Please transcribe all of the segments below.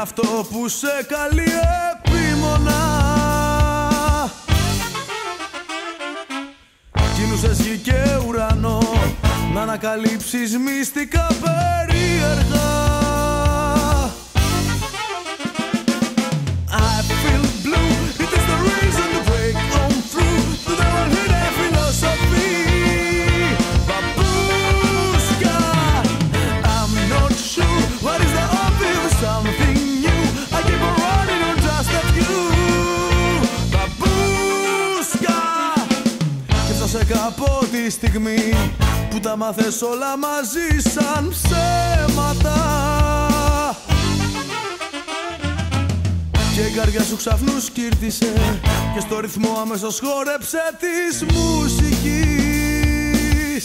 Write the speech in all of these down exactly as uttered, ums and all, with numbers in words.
αυτό που σε καλεί επίμονα. Κινούσες γη και ουρανό να ανακαλύψεις μυστικά περίεργα. I feel blue, it is the reason to break on through to the hidden philosophy. Babushka, I'm not sure what is the obvious, something new. I keep on running on just a few. Babushka, και φτάσε κάπου τη στιγμή που τα μάθες όλα μαζί σαν ψέματα. Και η καρδιά σου ξαφνού σκύρτησε και στο ρυθμό αμέσως χόρεψε της μουσικής.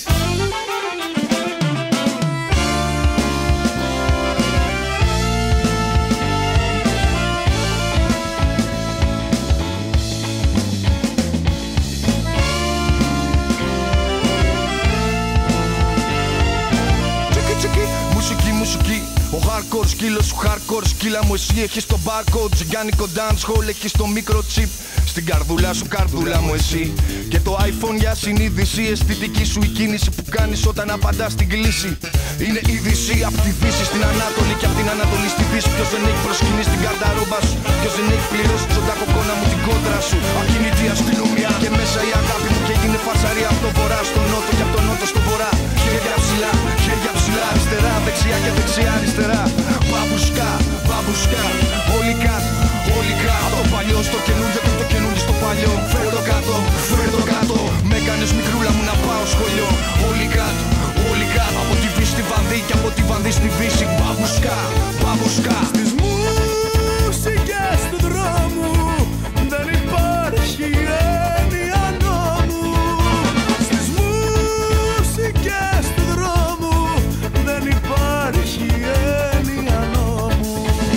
Μουσική, μουσική, ο hardcore σκύλος σου hardcore σκύλα μου. Εσύ έχεις το barcode, τζιγκάνικο dancehall, έχεις το microchip. Στην καρδούλα σου καρδούλα μου εσύ. Και το iPhone για συνείδηση, αισθητική σου η κίνηση που κάνεις όταν απαντάς στην κλίση. Είναι είδηση απ' τη Δύση στην Ανάτολη και απ' την Ανατολή στη Δύση. Ποιος δεν έχει προσκύνει στην καρταρόμπα σου, ποιος δεν έχει πληρώσει τον τάκο μου την κόντρα σου. Ακίνητη αστυνομία και μέσα η αγάπη μου και έγινε φασαρία από το βορρά στο νότο και από το νότο στο βορρά. Χέρια ψηλά, χέρια ψηλά, αριστερά, δεξιά και δεξιά αριστερά. Μπαμπουσκά, μπαμπουσκά, όλοι κάτω, όλοι κάτω. Από το παλιό στο καινούριο και το καινούριο στο παλιό. Φέρ' το κάτω, φέρ' το κάτω. Με έκανες μικρούλα μου να πάω σχολείο. Όλοι κάτω, όλοι κάτω. Από τη Βύση στη Βανδύ και από τη Βανδύ στη Βύση. Μπαμπουσκά, μπαμπουσκά. Στις μουσικές του δρόμου δεν υπάρχει έννοια νόμου. Στις μουσικές του δρόμου δεν υπάρχει έννοια νόμου.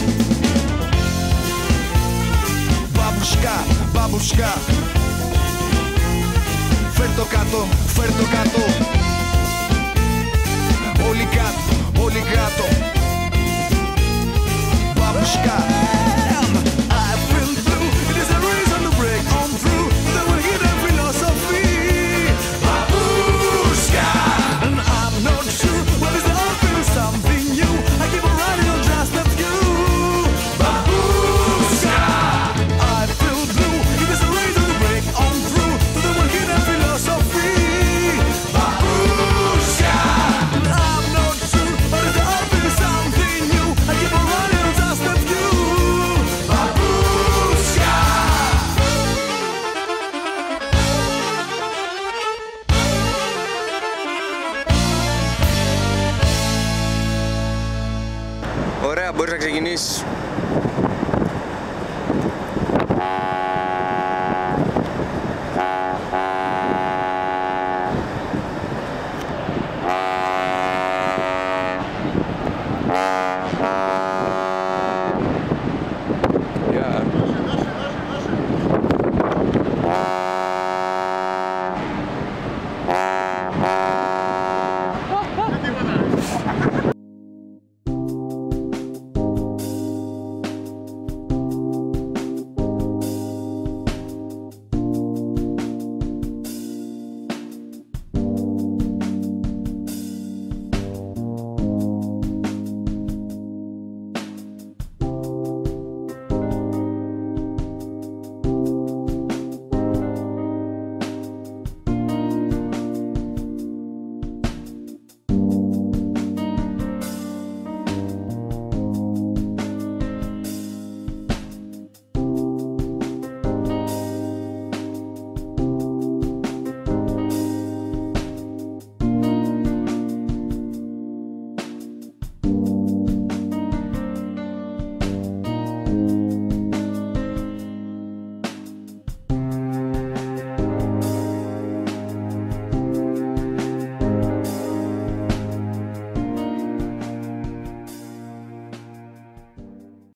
Μπαμπουσκά, μπαμπουσκά. Φέρ' το κάτω, φέρ' το κάτω. Όλοι κάτω, όλοι κάτω. Μπαμπουσκά.